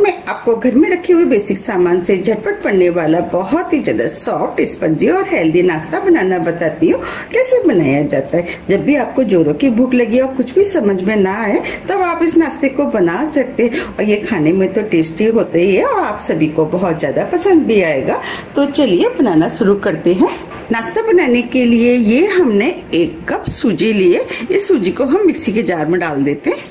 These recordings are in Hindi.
मैं आपको घर में रखे हुए बेसिक सामान से झटपट बनने वाला बहुत ही ज्यादा सॉफ्ट, स्पंजी और हेल्दी नाश्ता बनाना बताती हूँ कैसे बनाया जाता है। जब भी आपको जोरों की भूख लगी और कुछ भी समझ में ना आए तब आप इस नाश्ते को बना सकते हैं और ये खाने में तो टेस्टी होता ही है और आप सभी को बहुत ज्यादा पसंद भी आएगा। तो चलिए बनाना शुरू करते हैं। नाश्ता बनाने के लिए ये हमने 1 कप सूजी लिए। इस सूजी को हम मिक्सी के जार में डाल देते हैं।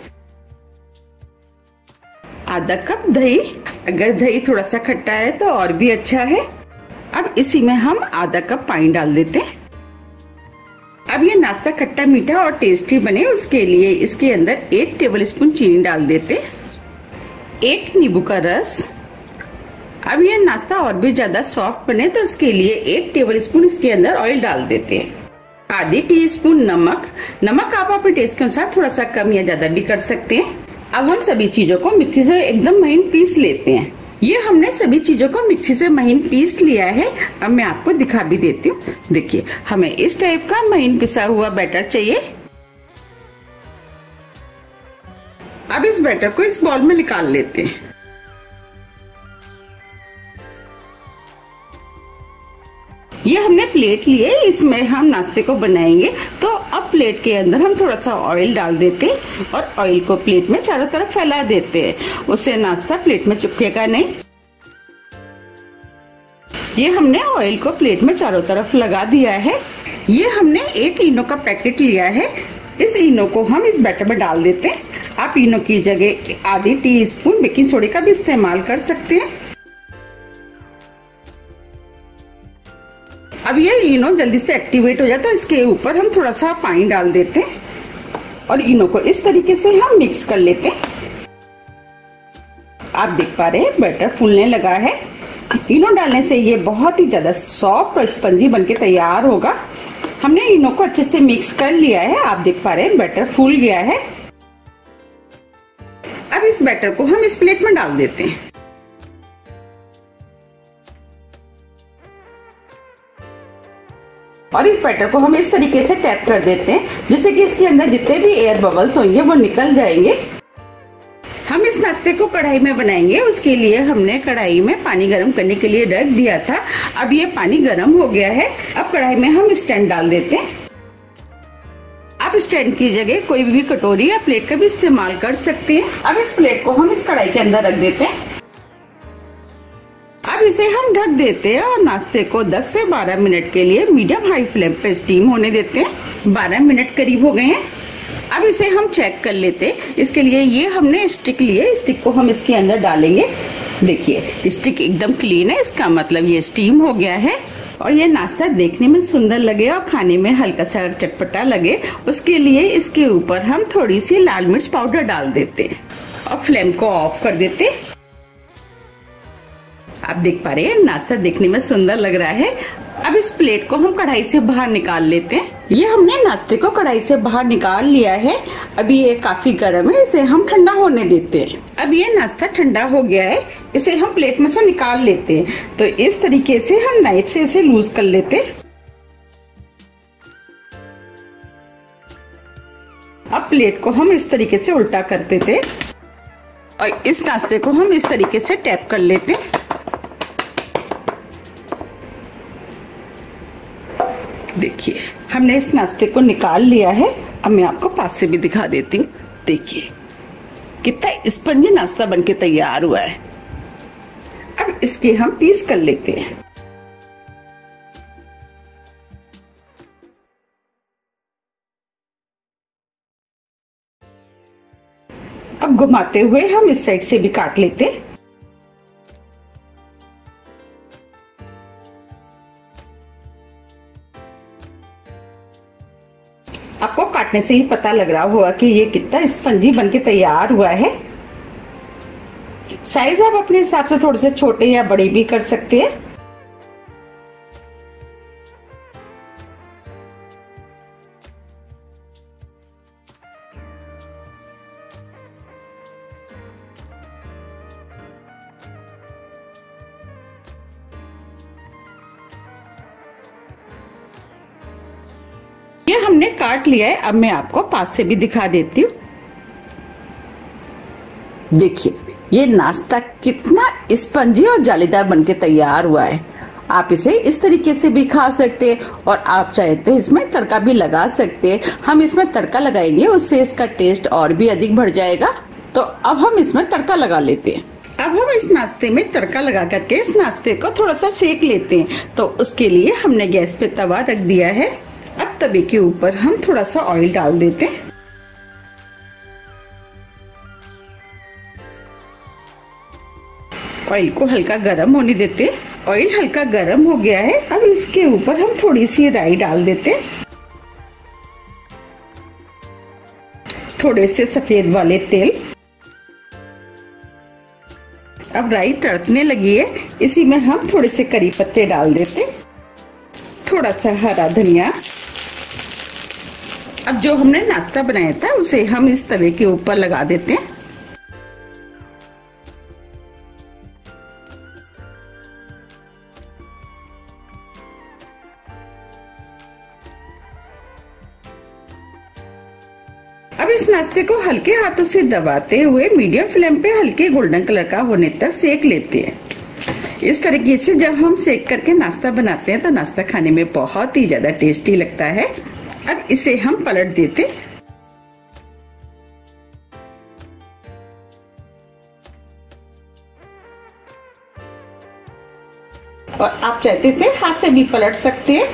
आधा कप दही, अगर दही थोड़ा सा खट्टा है तो और भी अच्छा है। अब इसी में हम आधा कप पानी डाल देते हैं। अब ये नाश्ता खट्टा मीठा और टेस्टी बने उसके लिए इसके अंदर 1 टेबलस्पून चीनी डाल देते हैं, 1 नींबू का रस। अब ये नाश्ता और भी ज्यादा सॉफ्ट बने तो उसके लिए 1 टेबलस्पून इसके अंदर ऑयल डाल देते हैं, आधी टीस्पून नमक आप अपने टेस्ट के अनुसार थोड़ा सा कम या ज्यादा भी कर सकते हैं। अब हम सभी चीजों को मिक्सी से एकदम महीन पीस लेते हैं। ये हमने सभी चीजों को मिक्सी से महीन पीस लिया है। अब मैं आपको दिखा भी देती हूँ। देखिए, हमें इस टाइप का महीन पिसा हुआ बैटर चाहिए। अब इस बैटर को इस बाउल में निकाल लेते हैं। ये हमने प्लेट लिए, इसमें हम नाश्ते को बनाएंगे। तो अब प्लेट के अंदर हम थोड़ा सा ऑयल डाल देते हैं और ऑयल को प्लेट में चारों तरफ फैला देते हैं, उससे नाश्ता प्लेट में चिपकेगा नहीं। ये हमने ऑयल को प्लेट में चारों तरफ लगा दिया है। ये हमने 1 इनो का पैकेट लिया है। इस इनो को हम इस बैटर में डाल देते हैं। आप इनो की जगह आधी टीस्पून बेकिंग सोडा का भी इस्तेमाल कर सकते हैं। अब ये इनो जल्दी से एक्टिवेट हो जाए तो इसके ऊपर हम थोड़ा सा पानी डाल देते हैं और इनो को इस तरीके से हम मिक्स कर लेते हैं। आप देख पा रहे हैं बैटर फूलने लगा है। इनो डालने से ये बहुत ही ज्यादा सॉफ्ट और स्पंजी बनके तैयार होगा। हमने इनो को अच्छे से मिक्स कर लिया है। आप देख पा रहे हैं बैटर फूल गया है। अब इस बैटर को हम इस प्लेट में डाल देते हैं। और इस बैटर को हम इस तरीके से टैप कर देते हैं जिससे कि इसके अंदर जितने भी एयर बबल्स होंगे वो निकल जाएंगे। हम इस नाश्ते को कढ़ाई में बनाएंगे। उसके लिए हमने कढ़ाई में पानी गर्म करने के लिए रख दिया था। अब ये पानी गर्म हो गया है। अब कढ़ाई में हम स्टैंड डाल देते हैं। आप स्टैंड की जगह कोई भी कटोरी या प्लेट का भी इस्तेमाल कर सकते हैं। अब इस प्लेट को हम इस कढ़ाई के अंदर रख देते हैं। अब इसे हम ढक देते हैं और नाश्ते को 10 से 12 मिनट के लिए मीडियम हाई फ्लेम पे स्टीम होने देते हैं। 12 मिनट करीब हो गए हैं। अब इसे हम चेक कर लेते हैं। इसके लिए ये हमने स्टिक लिए, स्टिक को हम इसके अंदर डालेंगे। देखिए, स्टिक एकदम क्लीन है, इसका मतलब ये स्टीम हो गया है और ये नाश्ता देखने में सुंदर लगे और खाने में हल्का सा चटपटा लगे उसके लिए इसके ऊपर हम थोड़ी सी लाल मिर्च पाउडर डाल देते हैं और फ्लेम को ऑफ कर देते हैं। आप देख पा रहे हैं नाश्ता देखने में सुंदर लग रहा है। अब इस प्लेट को हम कढ़ाई से बाहर निकाल लेते हैं। ये हमने नाश्ते को कढ़ाई से बाहर निकाल लिया है। अभी ये काफी गर्म है, इसे हम ठंडा होने देते हैं। अब ये नाश्ता ठंडा हो गया है, इसे हम प्लेट में से निकाल लेते हैं। तो इस तरीके से हम नाइफ से इसे लूज कर लेते हैं। अब प्लेट को हम इस तरीके से उल्टा कर देते हैं और इस नाश्ते को हम इस तरीके से टैप कर लेते हैं। देखिए, हमने इस नाश्ते को निकाल लिया है। अब मैं आपको पास से भी दिखा देती हूँ। देखिए कितना स्पंजी नाश्ता बनके तैयार हुआ है। अब इसके हम पीस कर लेते हैं। अब घुमाते हुए हम इस साइड से भी काट लेते हैं। आपको काटने से ही पता लग रहा होगा कि ये कितना स्पंजी बनके तैयार हुआ है। साइज आप अपने हिसाब से थोड़े से छोटे या बड़े भी कर सकते हैं। ये हमने काट लिया है। अब मैं आपको पास से भी दिखा देती हूँ। देखिए ये नाश्ता कितना स्पंजी और जालीदार बनके तैयार हुआ है। आप इसे इस तरीके से भी खा सकते हैं और आप चाहे तो इसमें तड़का भी लगा सकते हैं। हम इसमें तड़का लगाएंगे, उससे इसका टेस्ट और भी अधिक बढ़ जाएगा। तो अब हम इसमें तड़का लगा लेते हैं। अब हम इस नाश्ते में तड़का लगा करके इस नाश्ते को थोड़ा सा सेक लेते हैं। तो उसके लिए हमने गैस पे तवा रख दिया है। अब तवे के ऊपर हम थोड़ा सा ऑयल डाल देते हैं। ऑयल को हल्का गरम होने देते हैं। ऑयल हल्का गरम हो गया है। अब इसके ऊपर हम थोड़ी सी राई डाल देते हैं, थोड़े से सफेद वाले तेल। अब राई तड़कने लगी है, इसी में हम थोड़े से करी पत्ते डाल देते, थोड़ा सा हरा धनिया। अब जो हमने नाश्ता बनाया था उसे हम इस तवे के ऊपर लगा देते हैं। अब इस नाश्ते को हल्के हाथों से दबाते हुए मीडियम फ्लेम पे हल्के गोल्डन कलर का होने तक सेक लेते हैं। इस तरीके से जब हम सेक करके नाश्ता बनाते हैं तो नाश्ता खाने में बहुत ही ज्यादा टेस्टी लगता है। अब इसे हम पलट देते हैं और आप चाहते से हाथ से भी पलट सकते हैं।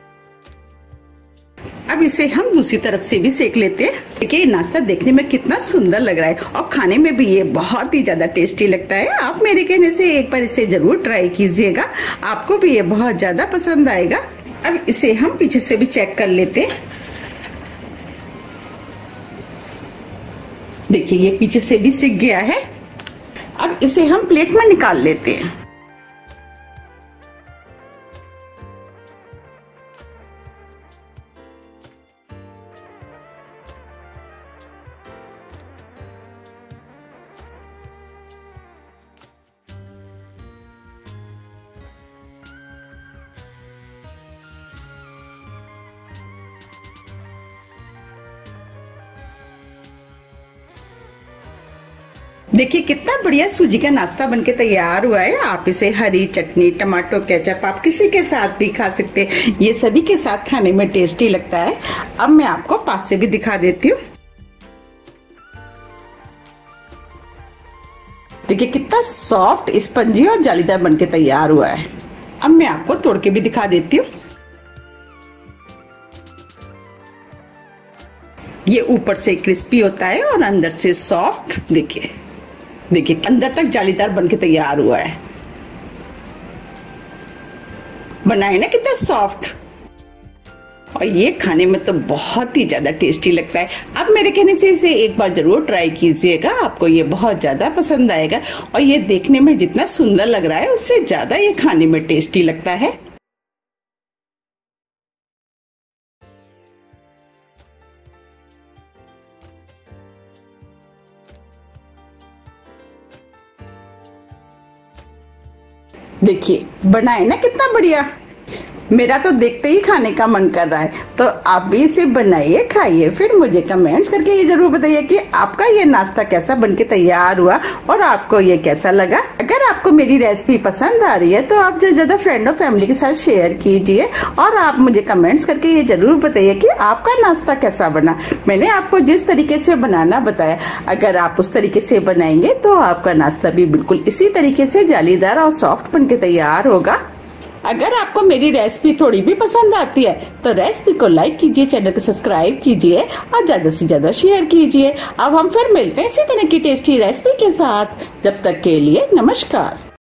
अब इसे हम दूसरी तरफ से भी सेक लेते हैं। देखिए नाश्ता देखने में कितना सुंदर लग रहा है और खाने में भी ये बहुत ही ज्यादा टेस्टी लगता है। आप मेरे कहने से एक बार इसे जरूर ट्राई कीजिएगा, आपको भी ये बहुत ज्यादा पसंद आएगा। अब इसे हम पीछे से भी चेक कर लेते हैं। देखिए ये पीछे से भी सिक गया है। अब इसे हम प्लेट में निकाल लेते हैं। देखिए कितना बढ़िया सूजी का नाश्ता बनके तैयार हुआ है। आप इसे हरी चटनी, टमाटो केचप, आप किसी के साथ भी खा सकते हैं। ये सभी के साथ खाने में टेस्टी लगता है। अब मैं आपको पास से भी दिखा देती हूँ। देखिए कितना सॉफ्ट, स्पंजी और जालीदार बनके तैयार हुआ है। अब मैं आपको तोड़ के भी दिखा देती हूँ। ये ऊपर से क्रिस्पी होता है और अंदर से सॉफ्ट। देखिए अंदर तक जालीदार बनके तैयार हुआ है। बनाए ना कितना सॉफ्ट, और ये खाने में तो बहुत ही ज्यादा टेस्टी लगता है। अब मेरे कहने से इसे एक बार जरूर ट्राई कीजिएगा, आपको ये बहुत ज्यादा पसंद आएगा। और ये देखने में जितना सुंदर लग रहा है उससे ज्यादा ये खाने में टेस्टी लगता है। देखिए बनाए ना कितना बढ़िया। मेरा तो देखते ही खाने का मन कर रहा है। तो आप भी इसे बनाइए, खाइए, फिर मुझे कमेंट्स करके ये जरूर बताइए कि आपका ये नाश्ता कैसा बनके तैयार हुआ और आपको ये कैसा लगा। अगर आपको मेरी रेसिपी पसंद आ रही है तो आप ज्यादा फ्रेंड और फैमिली के साथ शेयर कीजिए और आप मुझे कमेंट्स करके ये जरूर बताइए कि आपका नाश्ता कैसा बना। मैंने आपको जिस तरीके से बनाना बताया, अगर आप उस तरीके से बनाएंगे तो आपका नाश्ता भी बिल्कुल इसी तरीके से जालीदार और सॉफ्ट बनके तैयार होगा। अगर आपको मेरी रेसिपी थोड़ी भी पसंद आती है तो रेसिपी को लाइक कीजिए, चैनल को सब्सक्राइब कीजिए और ज्यादा से ज्यादा शेयर कीजिए। अब हम फिर मिलते हैं इसी तरह की टेस्टी रेसिपी के साथ। जब तक के लिए नमस्कार।